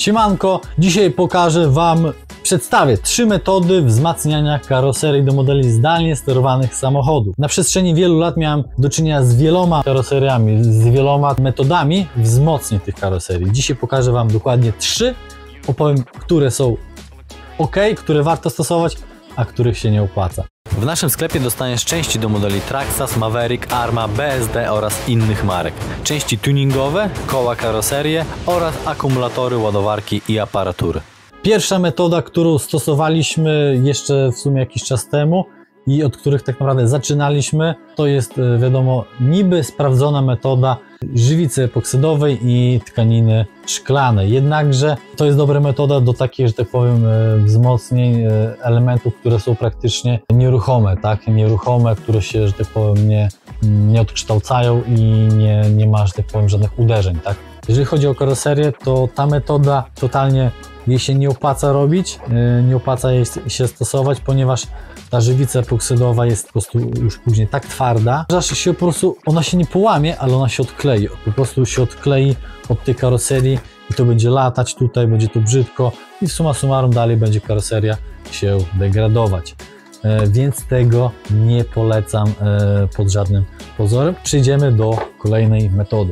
Siemanko, dzisiaj przedstawię 3 metody wzmacniania karoserii do modeli zdalnie sterowanych samochodów. Na przestrzeni wielu lat miałem do czynienia z wieloma karoseriami, z wieloma metodami wzmocnień tych karoserii. Dzisiaj pokażę Wam dokładnie 3, opowiem, które są ok, które warto stosować, a których się nie opłaca. W naszym sklepie dostaniesz części do modeli Traxxas, Maverick, Arma, BSD oraz innych marek. Części tuningowe, koła, karoserie oraz akumulatory, ładowarki i aparatury. Pierwsza metoda, którą stosowaliśmy jeszcze w sumie jakiś czas temu i od których tak naprawdę zaczynaliśmy, to jest wiadomo niby sprawdzona metoda żywicy epoksydowej i tkaniny szklanej. Jednakże to jest dobra metoda do takich, że tak powiem, wzmocnień elementów, które są praktycznie nieruchome, tak? Nieruchome, które się, że tak powiem, nie odkształcają i nie ma, że tak powiem, żadnych uderzeń, tak? Jeżeli chodzi o karoserię, to ta metoda totalnie jej się nie opłaca robić, nie opłaca jej się stosować, ponieważ ta żywica epoksydowa jest po prostu już później tak twarda, że się po prostu, ona się nie połamie, ale ona się odklei, po prostu się odklei od tej karoserii i to będzie latać tutaj, będzie to brzydko i summa summarum dalej będzie karoseria się degradować. Więc tego nie polecam pod żadnym pozorem. Przejdziemy do kolejnej metody.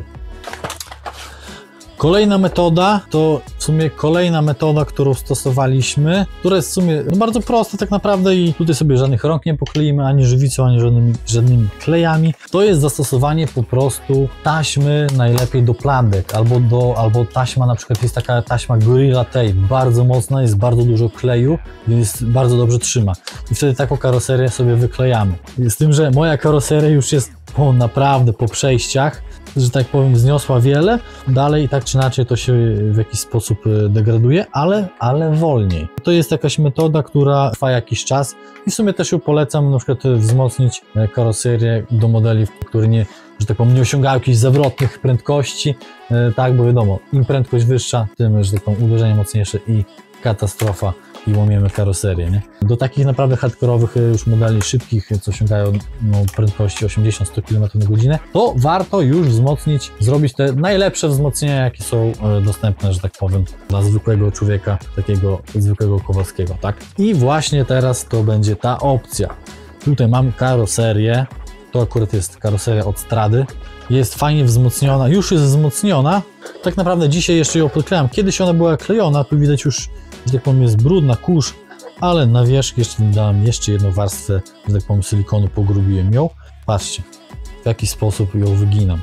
Kolejna metoda to w sumie kolejna metoda, którą stosowaliśmy, która jest w sumie bardzo prosta tak naprawdę i tutaj sobie żadnych rąk nie pokleimy, ani żywicą, ani żadnymi klejami. To jest zastosowanie po prostu taśmy najlepiej do plandek, albo taśma, na przykład jest taka taśma Gorilla Tape, bardzo mocna, jest bardzo dużo kleju, więc bardzo dobrze trzyma. I wtedy taką karoserię sobie wyklejamy. Z tym, że moja karoseria już jest naprawdę po przejściach, że tak powiem, zniosła wiele, dalej tak czy inaczej to się w jakiś sposób degraduje, ale wolniej. To jest jakaś metoda, która trwa jakiś czas i w sumie też ją polecam, na przykład wzmocnić karoserię do modeli, które nie, że tak powiem, nie osiągają jakichś zawrotnych prędkości, tak, bo wiadomo, im prędkość wyższa, tym, że tak powiem, uderzenie mocniejsze i katastrofa i łamiemy karoserię, nie? Do takich naprawdę hardkorowych już modeli szybkich, co osiągają prędkości 80-100 km/h, to warto już wzmocnić, zrobić te najlepsze wzmocnienia, jakie są dostępne, że tak powiem, dla zwykłego człowieka, takiego zwykłego Kowalskiego, tak? I właśnie teraz to będzie ta opcja. Tutaj mam karoserię, to akurat jest karoseria od Strady, jest fajnie wzmocniona, już jest wzmocniona, tak naprawdę dzisiaj jeszcze ją podklejam, kiedyś ona była klejona, tu widać już, że tak powiem, jest brudna, kurz, ale na wierzch jeszcze dałem jeszcze jedną warstwę, że tak powiem, silikonu, pogrubiłem ją. Patrzcie, w jaki sposób ją wyginam.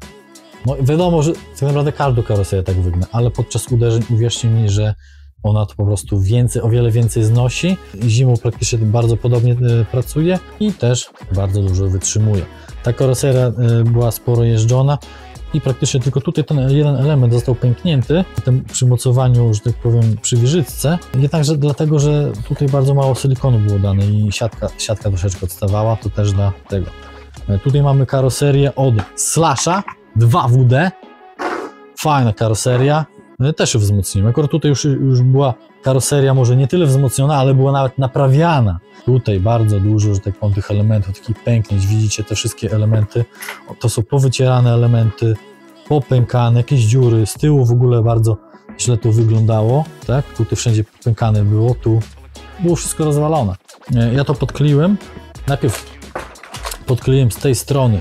No wiadomo, że tak naprawdę każdą karoserię tak wygna, ale podczas uderzeń uwierzcie mi, że ona to po prostu o wiele więcej znosi. Zimą praktycznie bardzo podobnie pracuje i też bardzo dużo wytrzymuje. Ta karoseria była sporo jeżdżona i praktycznie tylko tutaj ten jeden element został pęknięty w tym przymocowaniu, że tak powiem, przy wieżyczce. Jednakże dlatego, że tutaj bardzo mało silikonu było dane i siatka troszeczkę odstawała, to też dla tego. Tutaj mamy karoserię od Slasha 2WD. Fajna karoseria. Też ją wzmocniłem. Akurat tutaj już była karoseria może nie tyle wzmocniona, ale była nawet naprawiana. Tutaj bardzo dużo, że tak powiem, tych elementów, takich pęknięć. Widzicie te wszystkie elementy. To są powycierane elementy, popękane, jakieś dziury. Z tyłu w ogóle bardzo źle to wyglądało. Tak? Tutaj wszędzie popękane było, tu było wszystko rozwalone. Ja to podkleiłem. Najpierw podkleiłem z tej strony,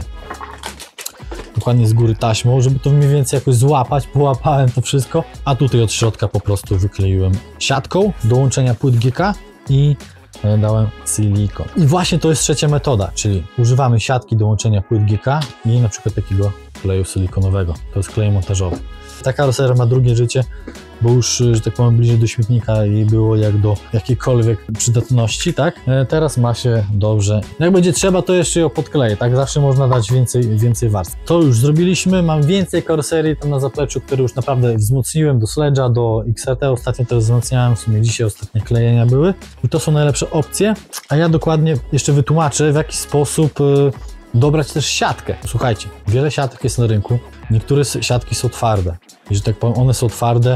dokładnie z góry taśmą, żeby to mniej więcej jakoś złapać, połapałem to wszystko, a tutaj od środka po prostu wykleiłem siatką do łączenia płyt GK i dałem silikon. I właśnie to jest trzecia metoda, czyli używamy siatki do łączenia płyt GK i na przykład takiego kleju silikonowego, to jest klej montażowy. Ta karoseria ma drugie życie, bo już, że tak powiem, bliżej do śmietnika jej było jak do jakiejkolwiek przydatności, tak? Teraz ma się dobrze. Jak będzie trzeba, to jeszcze ją podkleję, tak? Zawsze można dać więcej warstw. To już zrobiliśmy, mam więcej karoserii tam na zapleczu, które już naprawdę wzmocniłem do Sledge'a, do XRT, ostatnio też wzmacniałem, w sumie dzisiaj ostatnie klejenia były i to są najlepsze opcje, a ja dokładnie jeszcze wytłumaczę, w jaki sposób dobrać też siatkę. Słuchajcie, wiele siatek jest na rynku, niektóre siatki są twarde i, że tak powiem, one są twarde,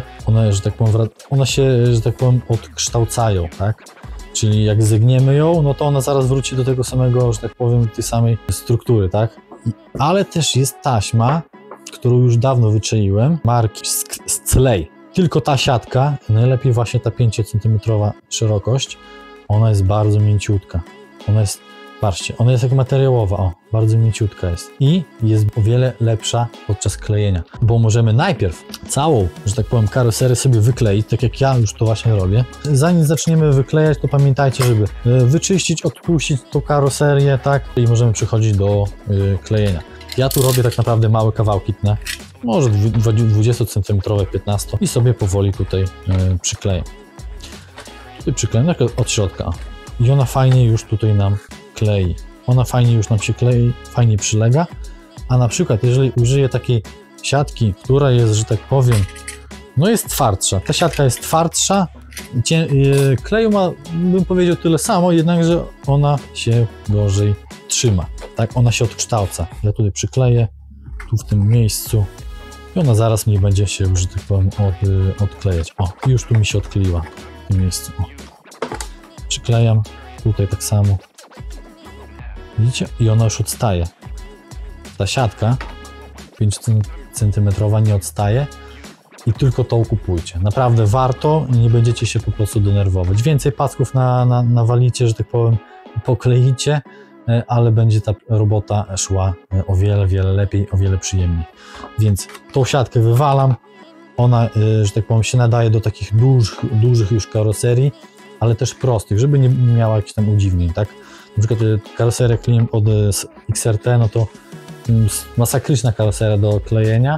one się, że tak powiem, odkształcają, tak? Czyli jak zegniemy ją, no to ona zaraz wróci do tego samego, że tak powiem, tej samej struktury, tak? Ale też jest taśma, którą już dawno wyczaiłem, marki Sclay. Tylko ta siatka, najlepiej właśnie ta 5 cm szerokość, ona jest bardzo mięciutka. Ona jest, patrzcie, ona jest jak materiałowa, o, bardzo mięciutka jest. I jest o wiele lepsza podczas klejenia, bo możemy najpierw całą, że tak powiem, karoserię sobie wykleić, tak jak ja już to właśnie robię. Zanim zaczniemy wyklejać, to pamiętajcie, żeby wyczyścić, odpuścić tą karoserię, tak? I możemy przechodzić do klejenia. Ja tu robię tak naprawdę małe kawałki tnę, może 20 cm, 15 i sobie powoli tutaj przyklejam. Tutaj przyklejam tak od środka i ona fajnie już tutaj nam klei. Ona fajnie już nam się klei, fajnie przylega, a na przykład jeżeli użyję takiej siatki, która jest, że tak powiem, no jest twardsza, ta siatka jest twardsza, kleju ma, bym powiedział, tyle samo, jednakże ona się gorzej trzyma, tak, ona się odkształca. Ja tutaj przykleję, tu w tym miejscu i ona zaraz nie będzie się, że tak powiem, odklejać. O, już tu mi się odkleiła w tym miejscu. O. Przyklejam, tutaj tak samo. Widzicie? I ona już odstaje. Ta siatka 5 cm nie odstaje i tylko tą kupujcie. Naprawdę warto, nie będziecie się po prostu denerwować. Więcej pasków nawalicie, że tak powiem, pokleicie, ale będzie ta robota szła o wiele, wiele lepiej, o wiele przyjemniej. Więc tą siatkę wywalam, ona, że tak powiem, się nadaje do takich dużych już karoserii, ale też prostych, żeby nie miała jakichś tam udziwnień, tak? Na przykład karoseria klejem od XRT, no to masakryczna karoseria do klejenia.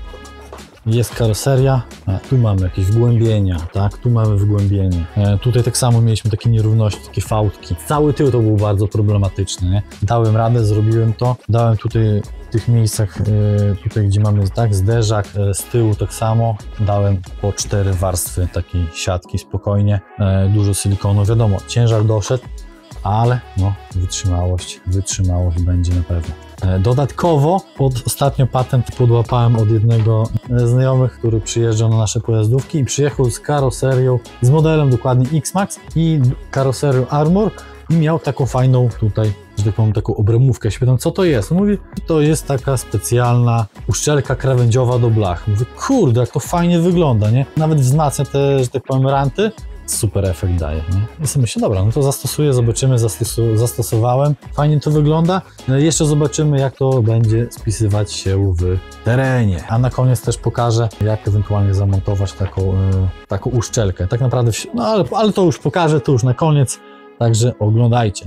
Jest karoseria, tu mamy jakieś wgłębienia, tak? Tu mamy wgłębienie. Tutaj tak samo mieliśmy takie nierówności, takie fałdki. Cały tył to był bardzo problematyczny, nie? Dałem radę, zrobiłem to. Dałem tutaj w tych miejscach, tutaj gdzie mamy tak zderzak, z tyłu tak samo. Dałem po 4 warstwy takiej siatki spokojnie. Dużo silikonu, wiadomo, ciężar doszedł, ale no, wytrzymałość będzie na pewno. Dodatkowo ostatnio patent podłapałem od jednego z znajomych, który przyjeżdżał na nasze pojazdówki i przyjechał z karoserią, z modelem dokładnie X-Max i karoserią Armor i miał taką fajną tutaj, że tak powiem, taką obrębówkę. Ja się pytam, co to jest? On mówi, to jest taka specjalna uszczelka krawędziowa do blach. Mówię, kurde, jak to fajnie wygląda, nie? Nawet wzmacnia te, że tak powiem, ranty. Super efekt daje, nie? I sobie myślę, dobra, no to zastosuję, zobaczymy, zastosowałem, fajnie to wygląda, jeszcze zobaczymy, jak to będzie spisywać się w terenie, a na koniec też pokażę, jak ewentualnie zamontować taką uszczelkę, tak naprawdę, no ale to już pokażę, to już na koniec, także oglądajcie.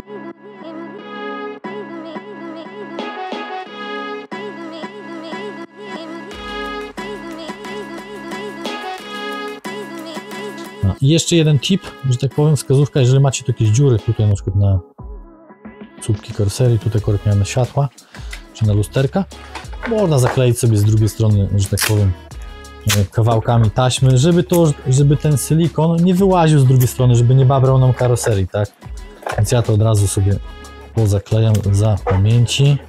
I jeszcze jeden tip, że tak powiem, wskazówka, jeżeli macie tu jakieś dziury, tutaj na przykład na słupki karoserii, tutaj korek miałem na światła, czy na lusterka, można zakleić sobie z drugiej strony, że tak powiem, kawałkami taśmy, żeby ten silikon nie wyłaził z drugiej strony, żeby nie babrał nam karoserii, tak? Więc ja to od razu sobie pozaklejam za pamięci.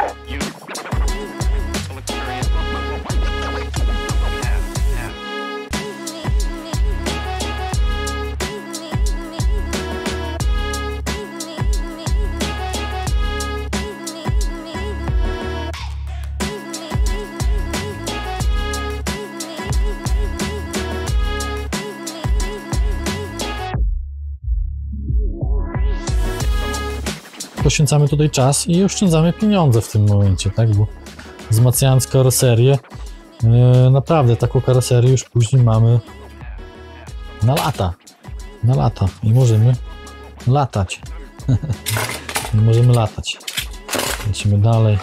Poświęcamy tutaj czas i oszczędzamy pieniądze w tym momencie, tak? Bo wzmacniając karoserię, naprawdę taką karoserię już później mamy na lata i możemy latać. I możemy latać. Lecimy dalej.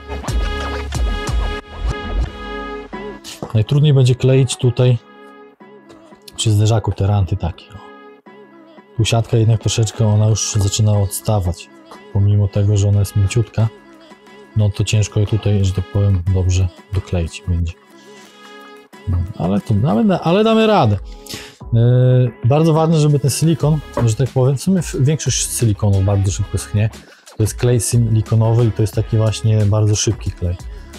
Najtrudniej będzie kleić tutaj przy zderzaku te ranty takie. Tu siatka jednak troszeczkę ona już zaczyna odstawać. Pomimo tego, że ona jest mięciutka, no to ciężko je tutaj, że tak powiem, dobrze dokleić będzie. No, ale damy radę. Bardzo ważne, żeby ten silikon, że tak powiem, w sumie większość silikonów bardzo szybko schnie. To jest klej silikonowy i to jest taki właśnie bardzo szybki klej,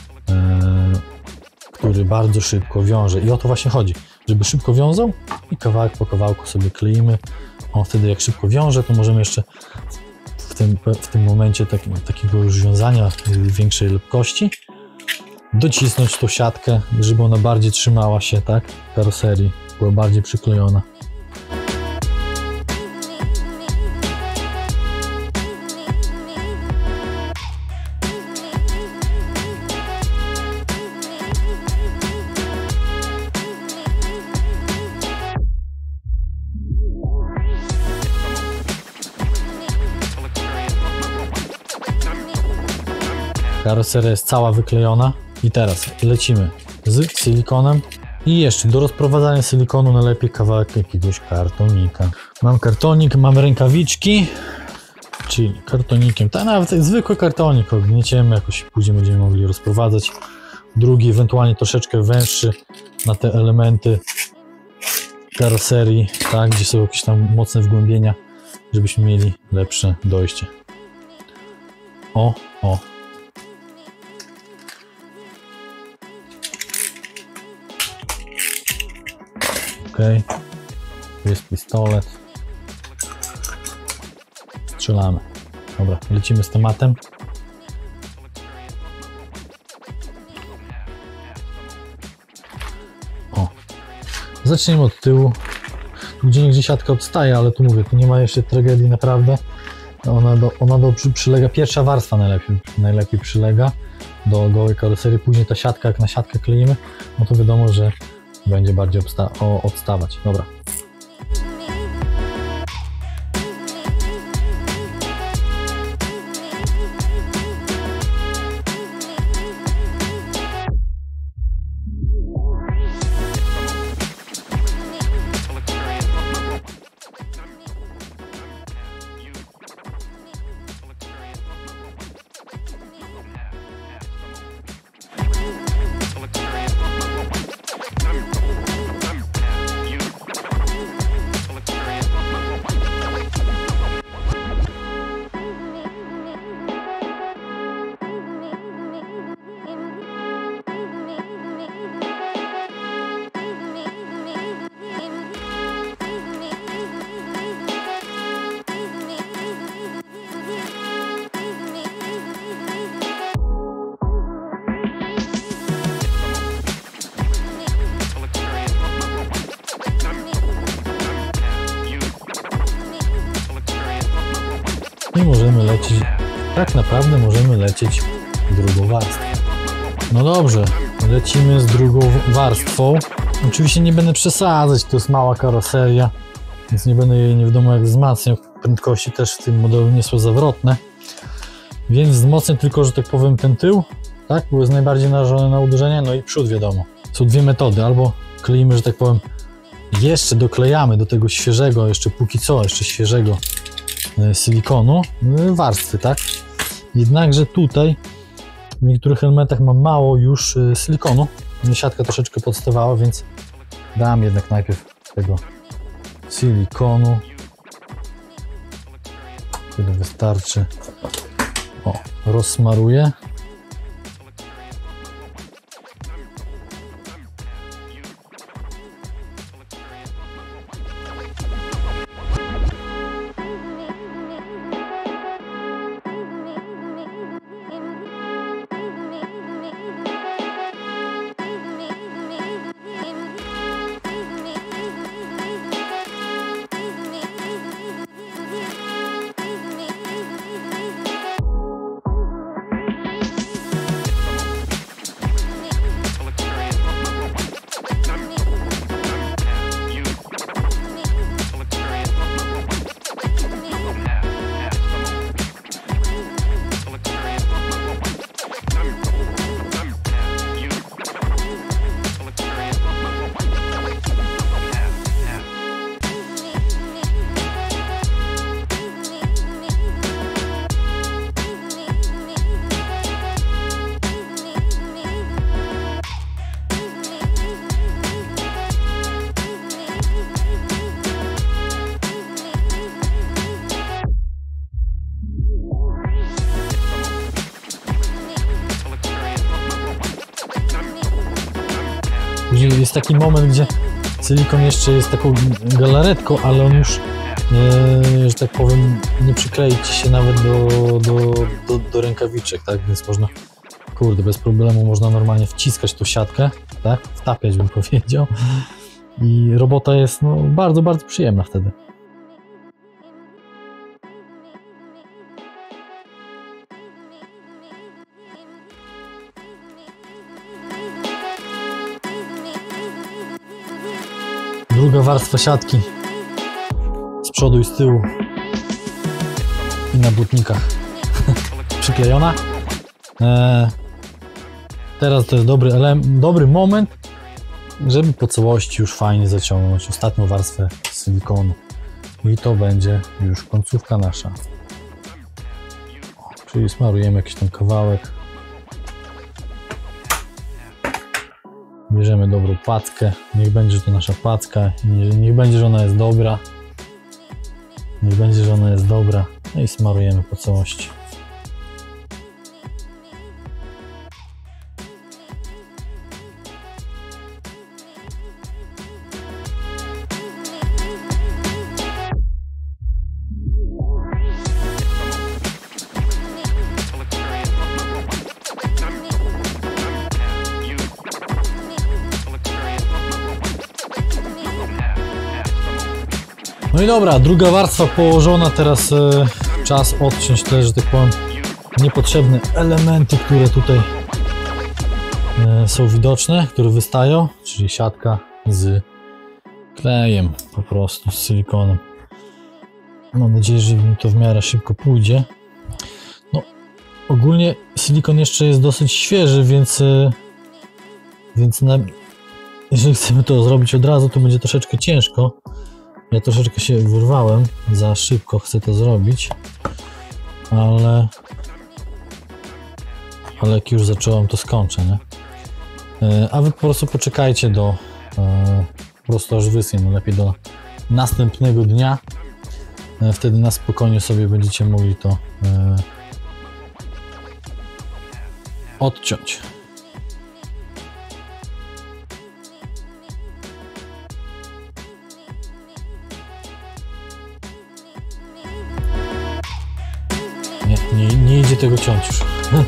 który bardzo szybko wiąże. I o to właśnie chodzi, żeby szybko wiązał i kawałek po kawałku sobie kleimy. On wtedy jak szybko wiąże, to możemy jeszcze w tym momencie takiego już wiązania większej lepkości docisnąć tą siatkę, żeby ona bardziej trzymała się, tak? Karoserii, była bardziej przyklejona. Karoseria jest cała wyklejona i teraz lecimy z silikonem i jeszcze do rozprowadzania silikonu najlepiej kawałek jakiegoś kartonika. Mam kartonik, mam rękawiczki, czyli kartonikiem, tak nawet zwykły kartonik ognieciemy, jakoś później będziemy mogli rozprowadzać. Drugi ewentualnie troszeczkę węższy na te elementy karoserii, tak, gdzie są jakieś tam mocne wgłębienia, żebyśmy mieli lepsze dojście. O. Okej, tu jest pistolet. Strzelamy. Dobra, lecimy z tematem. O, zacznijmy od tyłu. Tu gdzie siatka odstaje, ale tu mówię, tu nie ma jeszcze tragedii naprawdę. Ona przylega, pierwsza warstwa najlepiej przylega do gołej karoserii. Później ta siatka, jak na siatkę kleimy, no to wiadomo, że będzie bardziej odstawać. Dobra. I możemy lecieć, tak naprawdę możemy lecieć drugą warstwą. No dobrze, lecimy z drugą warstwą. Oczywiście nie będę przesadzać, to jest mała karoseria, więc nie będę jej nie wiadomo jak wzmacniał. Prędkości też w tym modelu nie są zawrotne, więc wzmocnię tylko, że tak powiem, ten tył, tak, bo jest najbardziej narażony na uderzenie, no i przód wiadomo. Są dwie metody, albo kleimy, że tak powiem, jeszcze doklejamy do tego świeżego, jeszcze póki co, jeszcze świeżego silikonu warstwy, tak? Jednakże tutaj w niektórych elementach mam mało już silikonu. Siatka troszeczkę podstawała, więc dam jednak najpierw tego silikonu. Tyle wystarczy. O, rozsmaruję. Jest taki moment, gdzie silikon jeszcze jest taką galaretką, ale on już, że tak powiem, nie przyklei ci się nawet do rękawiczek, tak? Więc można kurde, bez problemu można normalnie wciskać tą siatkę, tak? Wtapiać bym powiedział. I robota jest no, bardzo, bardzo przyjemna wtedy. Druga warstwa siatki z przodu i z tyłu i na butnikach przyklejona. Teraz to jest dobry moment, żeby po całości już fajnie zaciągnąć ostatnią warstwę silikonu i to będzie już końcówka nasza. Czyli smarujemy jakiś tam kawałek. Bierzemy dobrą packę, niech będzie to nasza packa, niech będzie, że ona jest dobra. Niech będzie, że ona jest dobra. No i smarujemy po całości. No i dobra, druga warstwa położona, teraz czas odciąć te, że tak powiem, niepotrzebne elementy, które tutaj są widoczne, które wystają, czyli siatka z klejem, po prostu z silikonem. Mam nadzieję, że mi to w miarę szybko pójdzie. No, ogólnie silikon jeszcze jest dosyć świeży, więc jeżeli chcemy to zrobić od razu, to będzie troszeczkę ciężko. Ja troszeczkę się wyrwałem, za szybko chcę to zrobić, ale jak już zacząłem, to skończę, nie? A wy po prostu poczekajcie po prostu aż wyschnie, no lepiej do następnego dnia, wtedy na spokojnie sobie będziecie mogli to odciąć. Nie idzie tego ciąć już.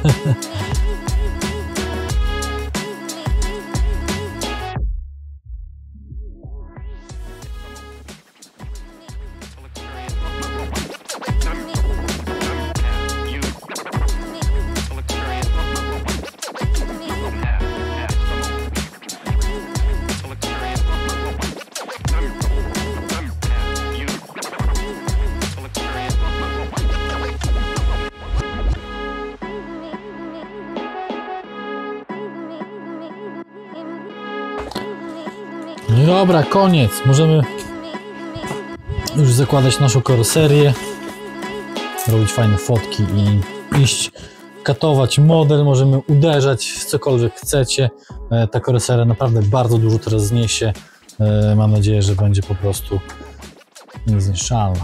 No i dobra, koniec. Możemy już zakładać naszą karoserię, robić fajne fotki i iść katować model. Możemy uderzać w cokolwiek chcecie. Ta karoseria naprawdę bardzo dużo teraz zniesie. Mam nadzieję, że będzie po prostu niezniszczalna.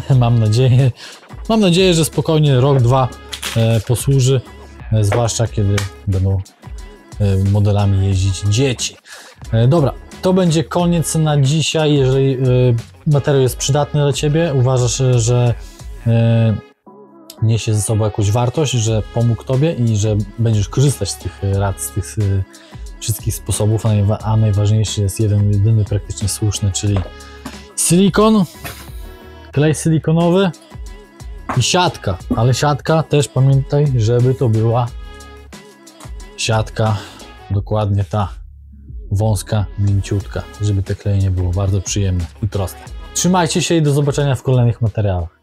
Mam nadzieję, że spokojnie rok, dwa posłuży, zwłaszcza kiedy będą modelami jeździć dzieci. Dobra, to będzie koniec na dzisiaj. Jeżeli materiał jest przydatny dla Ciebie, uważasz, że niesie ze sobą jakąś wartość, że pomógł Tobie i że będziesz korzystać z tych rad, z tych wszystkich sposobów, a najważniejszy jest jeden, jedyny praktycznie słuszny, czyli silikon, klej silikonowy i siatka, ale siatka też pamiętaj, żeby to była siatka dokładnie ta wąska, mięciutka, żeby te klejenie było bardzo przyjemne i proste. Trzymajcie się i do zobaczenia w kolejnych materiałach.